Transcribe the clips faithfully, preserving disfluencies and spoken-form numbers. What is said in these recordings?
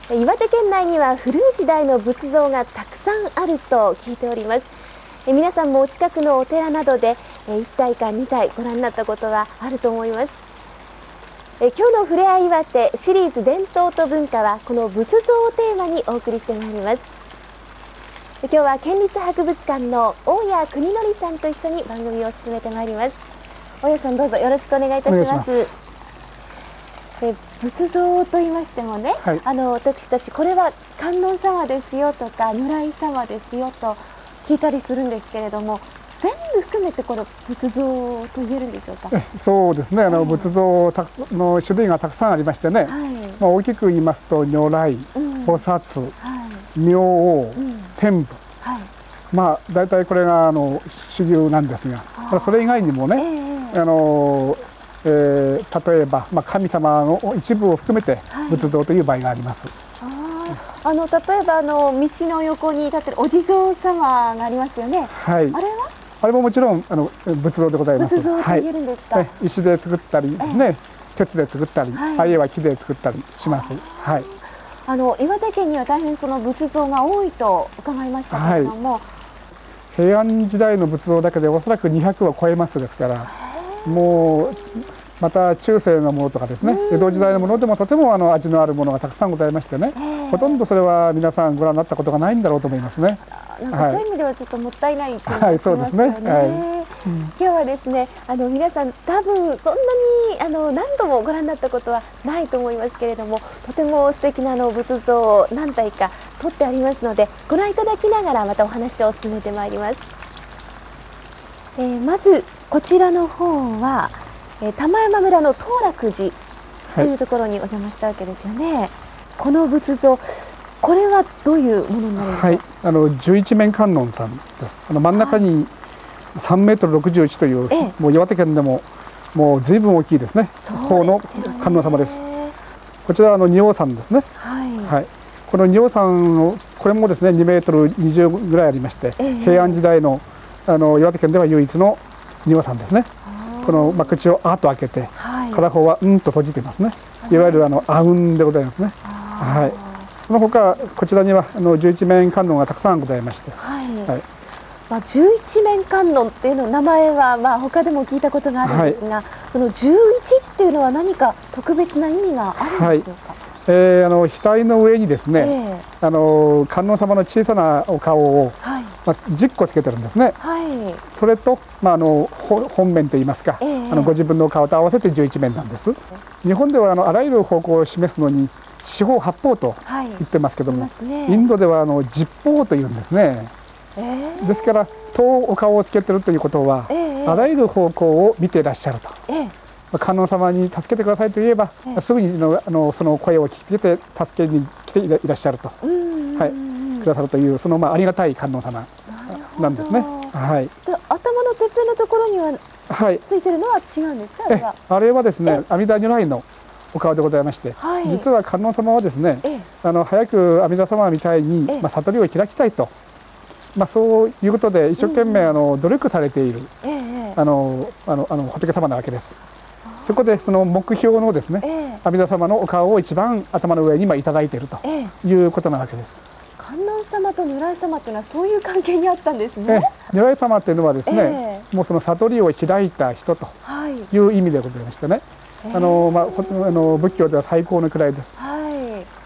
岩手県内には古い時代の仏像がたくさんあると聞いております。皆さんもお近くのお寺などでいったいかにたいご覧になったことはあると思います。今日のふれあい岩手シリーズ伝統と文化はこの仏像をテーマにお送りしてまいります。今日は県立博物館の大谷邦則さんと一緒に番組を進めてまいります。大谷さん、どうぞよろしくお願いいたします。え仏像と言いましてもね、はい、あの私たちこれは観音様ですよとか如来様ですよと聞いたりするんですけれども、全部含めてこれ仏像と言えるんでしょうか。 そうですね、あの、えー、仏像たくの種類がたくさんありましてね、はい、まあ大きく言いますと如来、うん、菩薩、はい、明王、うん、天部、はい、まあ大体これがあの主流なんですが、それ以外にもね、えー、あのえー、例えば、まあ、神様の一部を含めて仏像という場合があります。 はい、ああの例えばあの道の横に立ってるお地蔵様がありますよね。はい、あれはあれももちろんあの仏像でございます。 仏像と言えるんですか。はい、 石で作ったりですね、えー、鉄で作ったり、はい、あるいは木で作ったりします。はい、 あの岩手県には大変その仏像が多いと伺いましたけれども、はい、 平安時代の仏像だけでおそらくにひゃくを超えますですから、もうまた中世のものとかですね、江戸時代のものでもとてもあの味のあるものがたくさんございましてね、ほとんどそれは皆さんご覧になったことがないんだろうと思いますね。 なんかそういう意味ではちょっともったいない気がしますよね。今日はですね、あの皆さん多分そんなにあの何度もご覧になったことはないと思いますけれども、とても素敵なあの仏像を何体か撮ってありますので、ご覧いただきながらまたお話を進めてまいります。えー、まずこちらの方はえー、玉山村の当楽寺というところにお邪魔したわけですよね。はい、この仏像、これはどういうものになるんですか。はい、 あの十一面観音さんです。あの真ん中にさんメートルろくじゅういちという、はい、もう岩手県でももう随分大きいですね。方の観音様です。こちらはあの仁王さんですね。はい。はい、この仁王さんのこれもですねにメートルにじゅうぐらいありまして、えー、平安時代のあの岩手県では唯一の仁王さんですね。このまあ口をあーと開けて、はい、片方はうんと閉じてますね。いわゆるあのあうんでございますね。はい。その他こちらにはあの十一面観音がたくさんございまして、はい。はい、 まあ十一面観音っていうの名前はまあ他でも聞いたことがあるんですが、はい、その十一っていうのは何か特別な意味があるんでしょうか。はい、 えー、あの額の上にですね、えー、あの観音様の小さなお顔を、はい、まあ、じゅっこつけてるんですね。はい、それと、まあ、あの本面といいますか、えー、あのご自分の顔と合わせて十一面なんです。日本ではあのあらゆる方向を示すのに四方八方と言ってますけども、はいね、インドではあの十方というんですね。えー、ですから遠お顔をつけてるということは、えー、あらゆる方向を見ていらっしゃると。えー観音様に助けてくださいと言えば、ええ、すぐにのあのその声を聞いて助けに来ていらっしゃると、はい、くださるというそのまあありがたい観音様なんですね。はい。 で頭のてっぺんのところには、はい、ついてるのは違うんですか。 えあれはですね、阿弥陀如来のお顔でございまして、はい、実は観音様はですね、あの早く阿弥陀様みたいにまあ悟りを開きたいと、まあそういうことで一生懸命あの努力されている、あのあのあの仏様なわけです。そこでその目標のですね、えー、阿弥陀様のお顔を一番頭の上に今いただいているということなわけです。 えー、観音様と如来様というのはそういう関係にあったんですね。えー、 如来様というのはですね、えー、もうその悟りを開いた人という意味でございましてね、はい、あのまああの仏教では最高の位です。はい。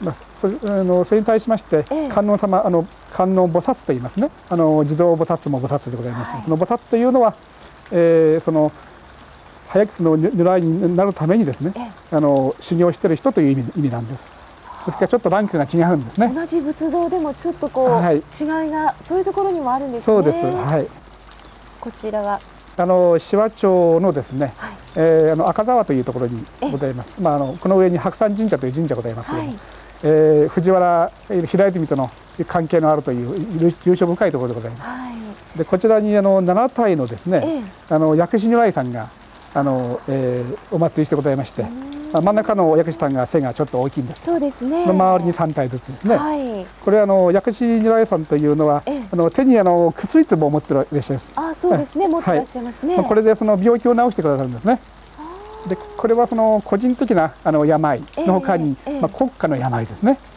まあそあのそれに対しまして、えー、観音様あの観音菩薩と言いますね。あの地蔵菩薩も菩薩でございます。はい、その菩薩というのは、えー、その早くその如来になるためにですね、あの修行している人という意味、意味なんです。ですからちょっとランクが違うんですね。 同じ仏像でもちょっとこう、はい、違いがそういうところにもあるんですね。 そうです。はい。こちらはあの紫波町のですね、はい、えー、あの赤沢というところにございます。まああのこの上に白山神社という神社ございますけれども、はい、えー、藤原平泉との関係のあるという由緒深いところでございます。はい、でこちらにあのななたいのですね、ええ、あの薬師如来さんがあの、えー、お祭りしてございまして、真ん中の薬師さんが背がちょっと大きいんです。 そうですね。 周りにさんたいずつですね。はい、これあの薬師如来さんというのは、あの手にあの薬壺を持っている列車です。 あ、そうですね。持ってらっしゃいますね。 はい、これでその病気を治してくださるんですね。で、これはその個人的なあの病のほかに、えーえー、まあ国家の病ですね。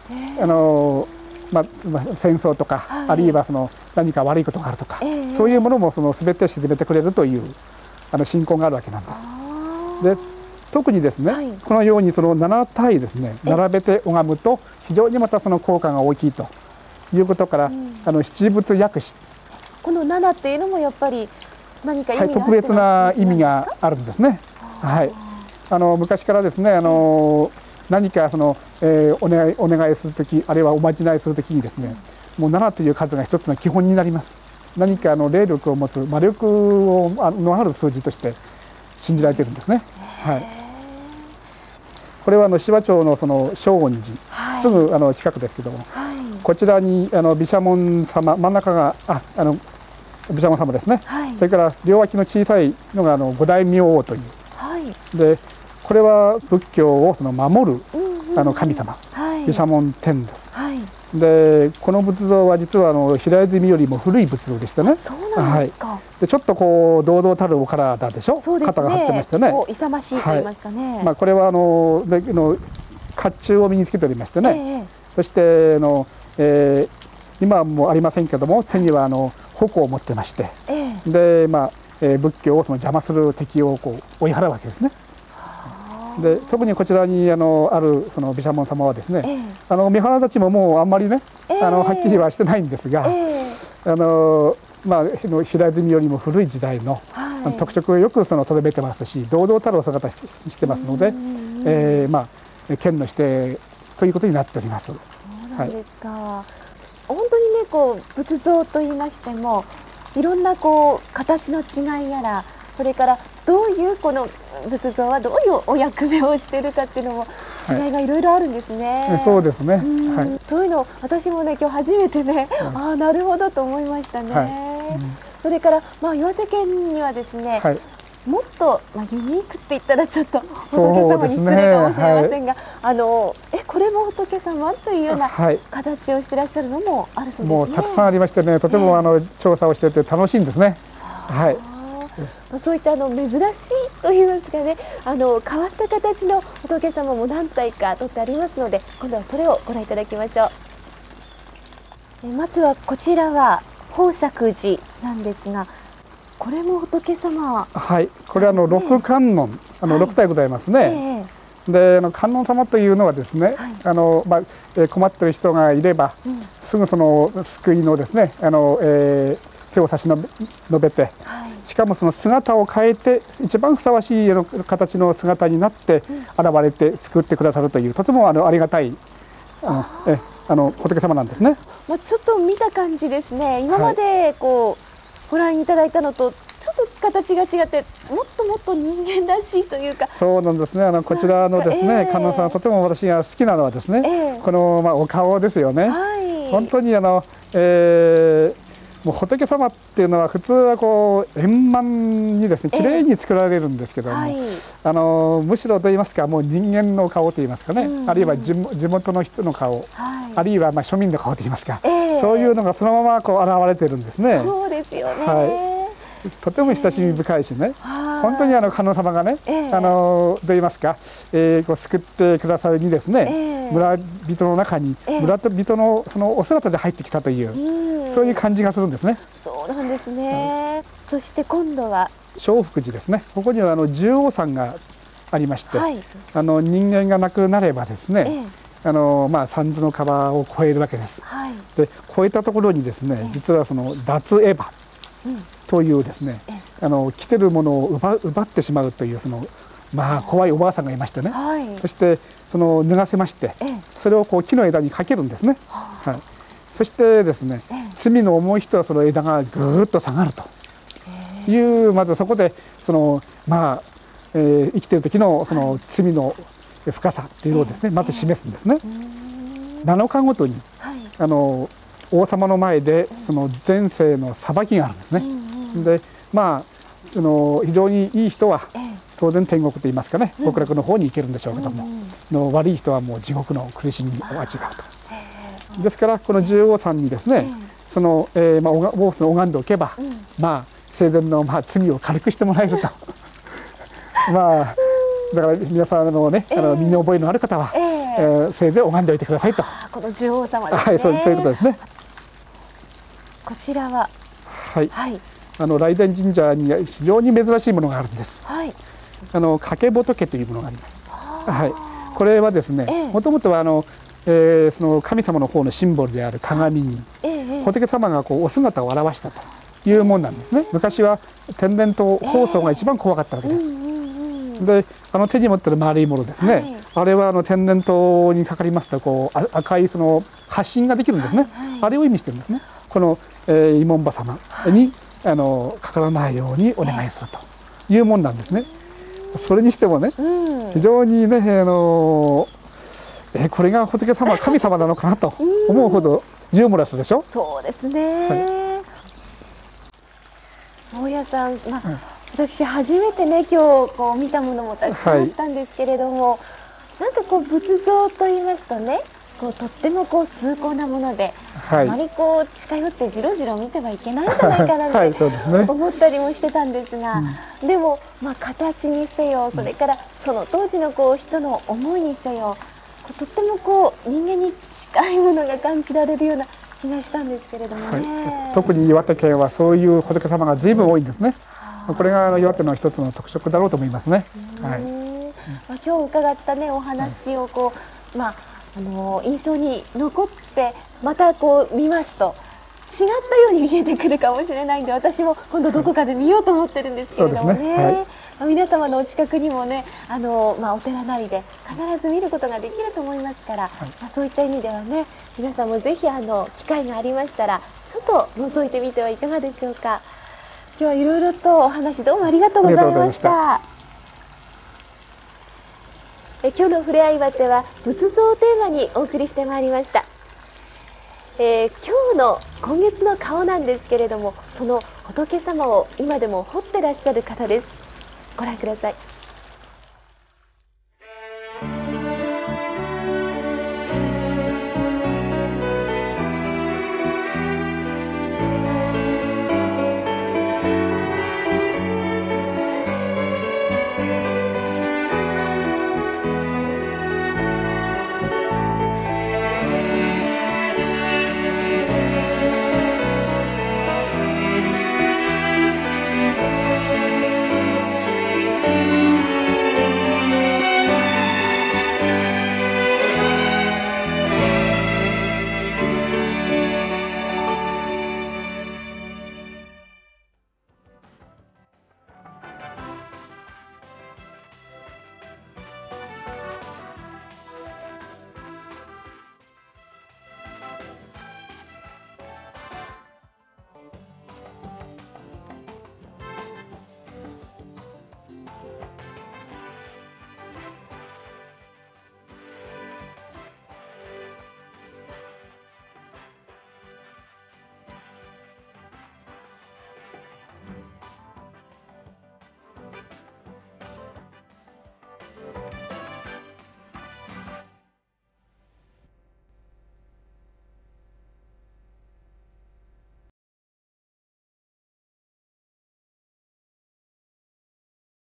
あのまあ、戦争とか、はい、あるいはその何か悪いことがあるとか、えー、そういうものもその全て沈めてくれるというあの信仰があるわけなんです。で特にですね、はい、このようにそのなな体ですね並べて拝むと非常にまたその効果が大きいということから、うん、あの七仏薬師このななっていうのもやっぱり何か意味があってます、ね、はい、 特別な意味があるんですね。はい、あの昔からですねあの、うん何かその、えー、お願いお願いするときあるいはおまじないするときにですね、うん、もうななという数が一つの基本になります。何かあの霊力を持つ魔力をあのある数字として信じられているんですね。はい、これはあの紫波町のその正恩寺、はい、すぐあの近くですけども、はい、こちらにあの毘沙門様真ん中がああの毘沙門様ですね、はい、それから両脇の小さいのがあの五大明王という、はい、でこれは仏教をその守るあの神様、毘沙門天です。はい、でこの仏像は実はあの平泉よりも古い仏像でしたね。 そうなんですか。はい、 でちょっとこう堂々たるお体でしょ。そうですね、肩が張ってましてね。 勇ましいと言いますかね。 はい、まあこれはあのでの甲冑を身につけておりましてね。えー、そしての、えー、今はもうありませんけども手にはあの矛を持ってまして、えー、でまあ、えー、仏教をその邪魔する敵をこう追い払うわけですね。で特にこちらにあのあるその毘沙門様はですね、えー、あの見肌立ちももうあんまりね、えー、あのはっきりはしてないんですが、えー、あのまあ平泉よりも古い時代の、はい、特色をよくそのとどめてますし堂々たるお姿してますので、えー、まあ剣の指定ということになっております。そうなんですか。はい、本当にねこう仏像と言いましてもいろんなこう形の違いやらそれからどういうこの仏像はどういうお役目をしているかっていうのも違いがいろいろあるんですね。 はい、そうですね。はい、 そういうの私もね今日初めてね、はい、ああなるほどと思いましたね。はい、うん、それからまあ岩手県にはですね、はい、もっと、まあ、ユニークって言ったらちょっと仏様に失礼かもしれませんが、ね、はい、あのえこれも仏様というような形をしてらっしゃるのもあるそうですね。 もうたくさんありましてねとても、えー、あの調査をしていて楽しいんですね。はい。 そういったあの珍しいといいますかねあの変わった形の仏様も何体か取ってありますので今度はそれをご覧いただきましょう。えまずはこちらは宝石寺なんですがこれも仏様、 はい、これはあの六観音あの六体ございますね。はい、えー、であの観音様というのはですね、はい、あのまあえ困っている人がいれば、うん、すぐその救いのですねあの、えー、手を差し伸べ、伸べて、はい、しかもその姿を変えて一番ふさわしい形の姿になって現れて救ってくださるというとてもあのありがたいあのえあの仏様なんですね。 まあちょっと見た感じですね今までこう、はい、ご覧いただいたのとちょっと形が違ってもっともっと人間らしいというかそうなんですね。あのこちらのですね、えー、観音さんとても私が好きなのはですね、えー、この、まあ、お顔ですよね。はい、本当にあの、えーもう仏様っていうのは普通はこう円満にですね綺麗に作られるんですけども、はい、あのむしろといいますかもう人間の顔といいますかね、うん、あるいは地元の人の顔、はい、あるいはまあ庶民の顔といいますか、えー、そういうのがそのままこう現れてるんですね。 そうですよね、 はい、とても親しみ深いしね、えー、本当にあの観音様がね、えー、あのといいますか、えー、こう救ってくださるにですね、えー、村人の中に村人のそのお姿で入ってきたという、えー、そういう感じがするんですね。 そうなんですね、はい、そして今度は正福寺ですね。ここにはあの十王山がありまして、はい、あの人間が亡くなればですね、えー、あのまあ三途の川を越えるわけです。はい、で越えたところにですね、えー、実はその脱エヴァというですね、うん、あの来てるものを 奪, 奪ってしまうというそのまあ怖いおばあさんがいましてね、はい、そしてその脱がせまして、えー、それをこう木の枝にかけるんですね。はい、そしてですね、えー、罪の重い人はその枝がぐーっと下がるという、まずそこでそのまあ、えー、生きている時のその罪の深さっていうのをですね、まず示すんですね。なのかごとに、はい、あの王様の前でその前世の裁きがあるんですね。でまあその非常にいい人は当然天国といいますかね、極楽の方に行けるんでしょうけども、の悪い人はもう地獄の苦しみを味わうと。ですからこの十王さんにですね、その、えー、まあ王を拝んでおけば、うん、まあ生前のまあ罪を軽くしてもらえるとまあだから皆さんのね、あの身に覚えのある方は、えーえー、せいぜい拝んでおいてくださいと。 この女王様ですね。 はい、そういうことですね。 こちらは、 はい、はい、あの雷電神社には非常に珍しいものがあるんです。はい、あの掛け仏というものがあります。はい、これはですね、もともとはあの、えー、その神様の方のシンボルである鏡に、えー、仏様がこうお姿を現したというものなんですね。昔は天然痘放送が一番怖かったわけです。えー、で、あの手に持ってる丸いものですね。はい、あれはあの天然痘にかかりますとこう赤いその発疹ができるんですね。はいはい、あれを意味してるんですね。この、えー、慰問婆様にあのかからないようにお願いするというものなんですね。それにしてもね、うん、非常にね、あのえこれが仏様神様なのかなと思うほどユーモラスでしょ。 そうですね。はい、大家さん、まあ、うん、私初めてね今日こう見たものもたくさんあったんですけれども、はい、なんかこう仏像と言いますとね、こうとってもこう崇高なもので、はい、あまりこう近寄ってじろじろ見てはいけないんじゃないかなって思ったりもしてたんですが、うん、でも、まあ、形にせよ、それからその当時のこう人の思いにせよ、こうとってもこう人間に近いものが感じられるような気がしたんですけれどもね。 はい、特に岩手県はそういう仏様が随分多いんですね。うん、これが岩手の一つの特色だろうと思いますね。はい、 まあ、今日伺ったねお話をこう、まああの印象に残ってまたこう見ますと違ったように見えてくるかもしれないんで、私も今度どこかで見ようと思ってるんですけれどもね。はい、まあ、皆様のお近くにもね、あの、まあ、お寺なりで必ず見ることができると思いますから、はい、まあ、そういった意味ではね、皆さんもぜひあの機会がありましたらちょっと覗いてみてはいかがでしょうか。今日はいろいろとお話どうもありがとうございました。え今日のふれあいばては仏像をテーマにお送りしてまいりました。えー、今日の今月の顔なんですけれども、その仏様を今でも彫ってらっしゃる方です。ご覧ください。